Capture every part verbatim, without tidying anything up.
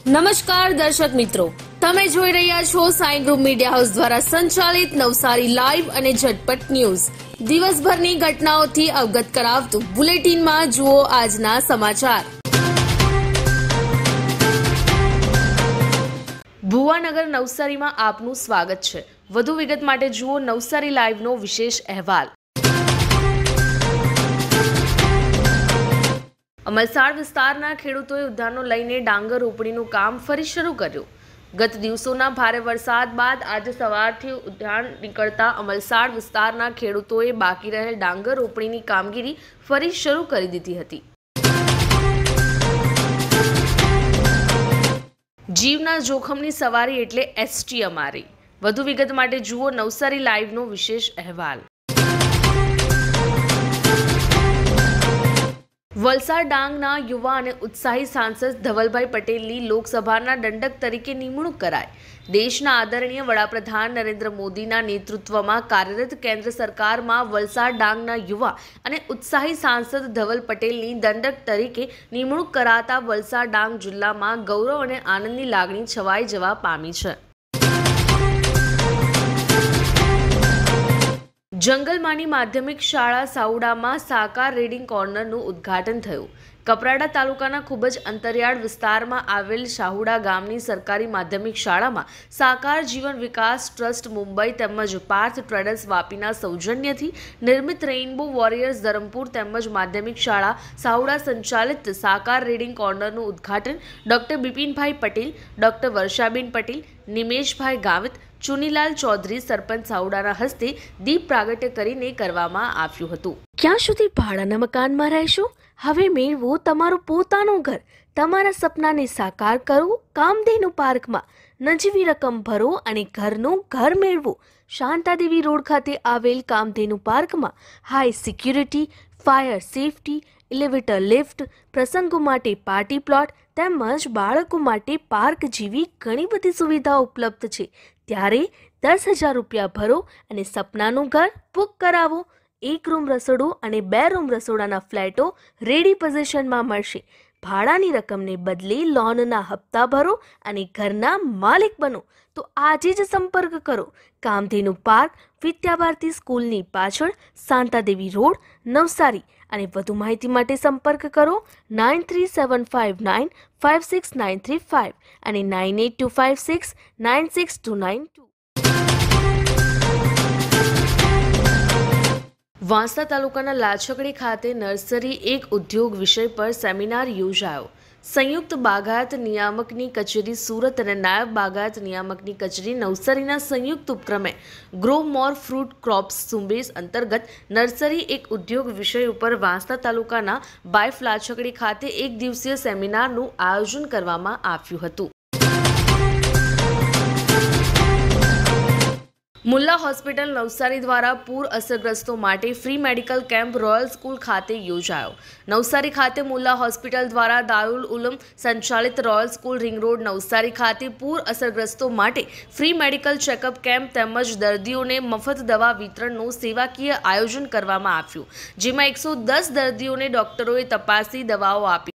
નમસ્કાર દર્શક મિત્રો, તમે જોઈ રહ્યા છો સાઈ ગ્રુપ મીડિયા હાઉસ દ્વારા સંચાલિત નવસારી લાઈવ અને ઝટપટ ન્યૂઝ. દિવસભરની ઘટનાઓથી અવગત કરાવતું બુલેટિનમાં જુઓ આજના સમાચાર. ભુવાનગર નવસારીમાં આપનું સ્વાગત છે. વધુ વિગત માટે જુઓ નવસારી લાઈવનો વિશેષ અહેવાલ. અમલસાડ વિસ્તારના ખેડૂતોએ ઉદ્યાનો લઈને ડાંગર રોપણીનું કામ ફરી શરૂ કર્યું. ગત દિવસોના ભારે વરસાદ બાદ આજે સવારથી ઉદ્યાન નીકળતા અમલસાડ વિસ્તારના ખેડૂતોએ બાકી રહેલ ડાંગર રોપણીની કામગીરી ફરી શરૂ કરી દીધી હતી. જીવના જોખમની સવારી એટલે એસટી અમારી. વધુ વિગત માટે જુઓ નવસારી લાઈવનો વિશેષ અહેવાલ. વલસાડ ડાંગના યુવા અને ઉત્સાહી સાંસદ ધવલભાઈ પટેલની લોકસભાના દંડક તરીકે નિમણૂક કરાઈ. દેશના આદરણીય વડાપ્રધાન નરેન્દ્ર મોદીના નેતૃત્વમાં કાર્યરત કેન્દ્ર સરકારમાં વલસાડ ડાંગના યુવા અને ઉત્સાહી સાંસદ ધવલ પટેલની દંડક તરીકે નિમણૂક કરાતા વલસાડ ડાંગ જિલ્લામાં ગૌરવ અને આનંદની લાગણી છવાઈ જવા પામી છે. જંગલમાની માધ્યમિક શાળા સાઉડામાં સાકાર રીડિંગ કોર્નરનું ઉદ્ઘાટન થયું. કપરાડા તાલુકાના ખૂબ જ અંતરિયાળ વિસ્તારમાં આવેલ શાહુડા ગામની સરકારી માધ્યમિક શાળામાં સાકાર જીવન વિકાસ ટ્રસ્ટ મુંબઈ તેમજ પાર્થ ટ્રેડર્સ વાપીના સૌજન્યથી નિર્મિત રેઇનબો વોરિયર્સ ધરમપુર તેમજ માધ્યમિક શાળા સાઉડા સંચાલિત સાકાર રીડિંગ કોર્નરનું ઉદ્ઘાટન ડોક્ટર બિપિનભાઈ પટેલ, ડોક્ટર વર્ષાબેન પટેલ, નિમેશભાઈ ગાવિત, ચુનીલાલ ચૌધરી સરપંચ સાઉડાના હસ્તે દીપ પ્રાગટ્ય કરીને કરવામાં આવ્યું હતું. ક્યાં સુધી ભાડાના મકાનમાં રહેશો? હવે મેળવો તમારું પોતાનું ઘર. તમારા સપનાને સાકાર કરો કામધેનુ પાર્કમાં. નજીવી રકમ ભરો અને ઘરનું ઘર મેળવો. શાંતાદેવી રોડ ખાતે આવેલ કામધેનુ પાર્કમાં high security, fire safety, elevator lift, પ્રસંગો માટે પાર્ટી પ્લોટ તેમજ બાળકો માટે પાર્ક જેવી ઘણી બધી સુવિધાઓ ઉપલબ્ધ છે. ત્યારે દસ હજાર રૂપિયા ભરો અને સપનાનું ઘર બુક કરાવો. એક રૂમ રસોડું અને બે રૂમ રસોડાના ફ્લેટો રેડી પોઝિશનમાં મળશે. ભાડાની રકમને બદલે લોનના હપ્તા ભરો અને ઘરના માલિક બનો. તો આજે જ સંપર્ક કરો. કામધેનુ પાર્ક, વિદ્યાભારતી સ્કૂલની પાછળ, શાંતાદેવી રોડ, નવસારી. અને વધુ માહિતી માટે સંપર્ક કરો nine three seven five nine five six nine three five અને nine eight two five six nine six two nine two. Vansda તાલુકાના લાછકડી ખાતે નર્સરી એક ઉદ્યોગ વિષય પર સેમિનાર યોજાયો. સંયુક્ત બાગાયત નિયામકની કચેરી સુરત અને નાયબ બાગાયત નિયામકની કચેરી નવસારીના સંયુક્ત ઉપક્રમે ગ્રો મોર ફ્રૂટ ક્રોપ્સ ઝુંબેશ અંતર્ગત નર્સરી એક ઉદ્યોગ વિષય ઉપર વાંસદા તાલુકાના બાયફ લાછકડી ખાતે એક દિવસીય સેમિનારનું આયોજન કરવામાં આવ્યું હતું. મુલ્લા હોસ્પિટલ નવસારી દ્વારા પૂર અસરગ્રસ્તો માટે free medical camp royal school ખાતે યોજાયો. નવસારી ખાતે મુલ્લા હોસ્પિટલ દ્વારા દારુલ ઉલમ સંચાલિત Royal School ring road Navsari ખાતે પૂર અસરગ્રસ્તો માટે ફ્રી મેડિકલ ચેકઅપ કેમ્પ તેમજ દર્દીઓને મફત દવા વિતરણનું સેવાકીય આયોજન કરવામાં આવ્યું, જેમાં એકસો દસ દર્દીઓને ડોક્ટરોએ તપાસી દવાઓ આપી.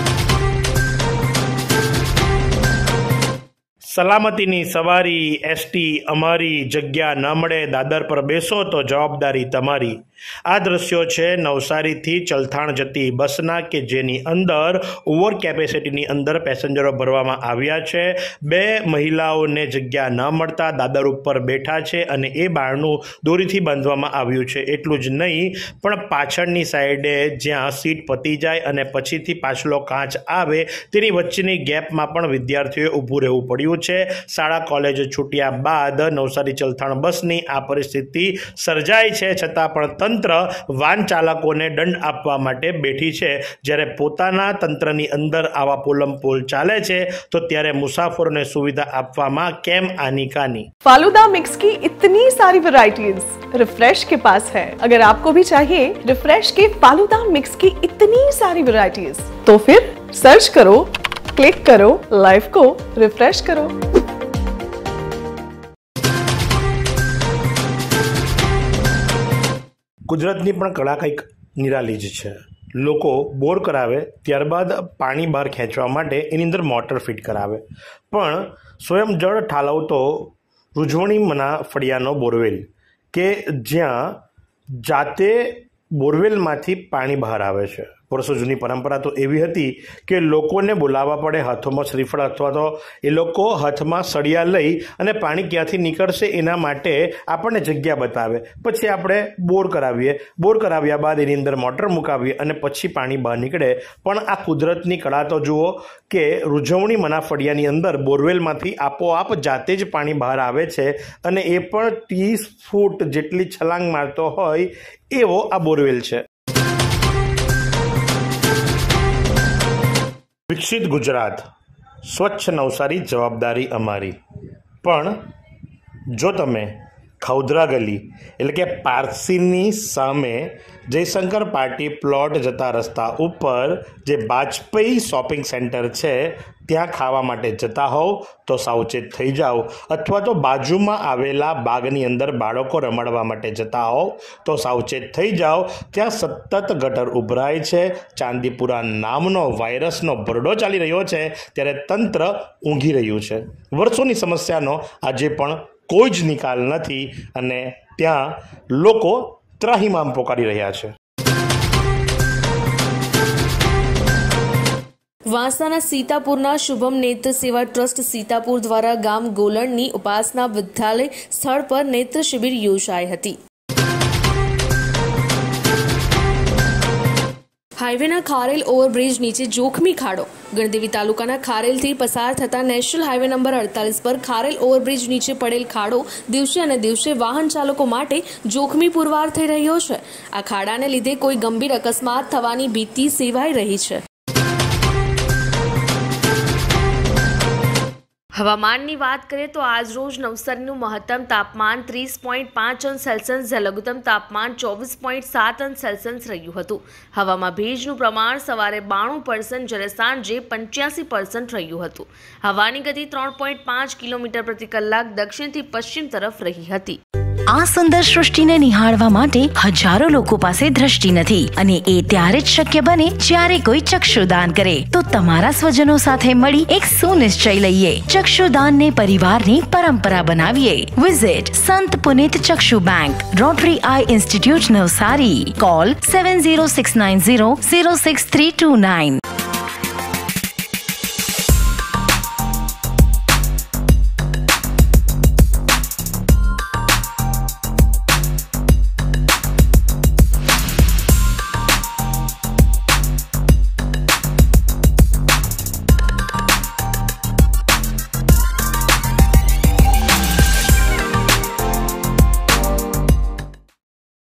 સલામતીની સવારી એસટી અમારી, જગ્યા ન મળે દાદર પર બેસો તો જવાબદારી તમારી. આ દ્રશ્યો છે નવસારીથી ચલથાણ જતી બસના કે જેની અંદર ઓવર કેપેસિટીની અંદર પેસેન્જરો ભરવામાં આવ્યા છે. બે મહિલાઓને જગ્યા ન મળતા દાદર ઉપર બેઠા છે અને એ બારણું દોરીથી બાંધવામાં આવ્યું છે. એટલું જ નહીં પણ પાછળની સાઈડે જ્યાં સીટ પતી જાય અને પછીથી પાછલો કાચ આવે તેની વચ્ચેની ગેપમાં પણ વિદ્યાર્થીઓએ ઊભું રહેવું પડ્યું છે. શાળા કોલેજ છૂટ્યા બાદ નવસારી ચલથાણ બસની આ પરિસ્થિતિ સર્જાઈ છે, છતાં પણ તંત્ર વાહન ચાલકોને દંડ આપવા માટે બેઠી છે. જ્યારે પોતાના તંત્રની અંદર આવા પોલમપોલ ચાલે છે તો ત્યારે મુસાફરોને સુવિધા આપવામાં કેમ આની કાની. फालूदा मिक्स की इतनी सारी वैरायटीज रिफ्रेश के पास है. अगर आपको भी चाहिए रिफ्रेश के फालूदा मिक्स की इतनी सारी वैरायटीज तो फिर सर्च करो, क्लिक करो, लाइफ को रिफ्रेश करो. કુદરતની પણ કળા કંઈક નિરાલી જ છે. લોકો બોર કરાવે, ત્યારબાદ પાણી બહાર ખેંચવા માટે એની અંદર મોટર ફિટ કરાવે. પણ સ્વયં જળ ઠાલવતો રૂજવણીમના ફળિયાનો બોરવેલ કે જ્યાં જાતે બોરવેલમાંથી પાણી બહાર આવે છે. વર્ષો જૂની પરંપરા તો એવી હતી કે લોકોને બોલાવવા પડે, હાથોમાં શ્રીફળ અથવા તો એ લોકો હાથમાં સળિયા લઈ અને પાણી ક્યાંથી નીકળશે એના માટે આપણને જગ્યા બતાવે. પછી આપણે બોર કરાવીએ, બોર કરાવ્યા બાદ એની અંદર મોટર મુકાવીએ અને પછી પાણી બહાર નીકળે. પણ આ કુદરતની કળા તો જુઓ કે રૂજવણી મના ફળિયાની અંદર બોરવેલમાંથી આપોઆપ જાતે જ પાણી બહાર આવે છે અને એ પણ ત્રીસ ફૂટ જેટલી છલાંગ મારતો હોય એવો આ બોરવેલ છે. વિકસિત ગુજરાત, સ્વચ્છ નવસારી, જવાબદારી અમારી. પણ જો તમે ખૌદરા ગલી એટલે કે પારસીની સામે જયશંકર પાર્ટી પ્લોટ જતા રસ્તા ઉપર જે વાજપેયી શોપિંગ સેન્ટર છે ત્યાં ખાવા માટે જતા હોવ તો સાવચેત થઈ જાઓ, અથવા તો બાજુમાં આવેલા બાગની અંદર બાળકો રમાડવા માટે જતા હોવ તો સાવચેત થઈ જાઓ. ત્યાં સતત ગટર ઉભરાય છે, ચાંદીપુરા નામનો વાયરસનો ભરડો ચાલી રહ્યો છે, ત્યારે તંત્ર ઊંઘી રહ્યું છે. વર્ષોની સમસ્યાનો આજે પણ કોઈ જ નિકાલ નથી અને ત્યાં લોકો ત્રાહિમામ પોકારી રહ્યા છે. વાંસદાના સીતાપુરના શુભમ નેત્ર સેવા ટ્રસ્ટ સીતાપુર દ્વારા ગામ ગોલણની ઉપાસના વિદ્યાલય સ્થળ પર નેત્ર શિબિર યોજાઈ હતી. હાઈવેના ખારેલ ઓવરબ્રિજ નીચે જોખમી ખાડો. ગણદેવી તાલુકાના ખારેલથી પસાર થતા નેશનલ હાઈવે નંબર અડતાલીસ પર ખારેલ ઓવરબ્રિજ નીચે પડેલ ખાડો દિવસે અને દિવસે વાહન ચાલકો માટે જોખમી પુરવાર થઈ રહ્યો છે. આ ખાડાને લીધે કોઈ ગંભીર અકસ્માત થવાની ભીતિ સેવાઈ રહી છે. હવામાનની વાત કરીએ તો આજરોજ નવસારીનું મહત્તમ તાપમાન ત્રીસ પોઈન્ટ પાંચ અંશ સેલ્સિયસ જ્યારે લઘુત્તમ તાપમાન ચોવીસ પોઈન્ટ સાત અંશ સેલ્સિયસ રહ્યું હતું. હવામાં ભેજનું પ્રમાણ સવારે બાણું પર્સન્ટ જ્યારે સાંજે પંચ્યાસી પર્સન્ટ રહ્યું હતું. હવાની ગતિ ત્રણ પોઈન્ટ પાંચ કિલોમીટર પ્રતિ કલાક દક્ષિણથી પશ્ચિમ તરફ રહી હતી. આ સુંદર સૃષ્ટિને નિહાળવા માટે હજારો લોકો પાસે દ્રષ્ટિ નથી અને એ ત્યારે જ શક્ય બને જ્યારે કોઈ ચક્ષુદાન કરે. તો તમારા સ્વજનો સાથે મળી એક સુનિશ્ચય લઈએ, ચક્ષુદાનને પરિવારની પરંપરા બનાવીએ. Visit Sant Punit Chakshu bank, Rotary eye institute Navsari. Call seven zero six nine zero zero six three two nine.